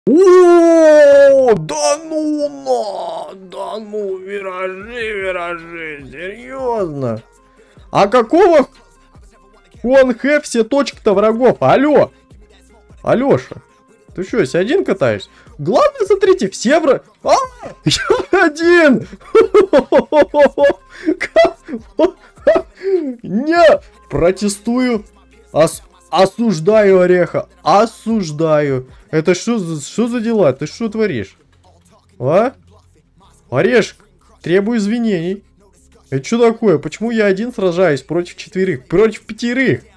О, да ну, виражи, серьезно. А какого Хуанхэ все точек-то врагов? Алло, Алёша, ты что, если один катаешься? Главное, смотрите, все враги... А, я один! Не, протестую. Осуждаю Ореха. Осуждаю. Это что за дела? Ты что творишь? А? Орешек, требую извинений. Это что такое? Почему я один сражаюсь против четверых? Против пятерых?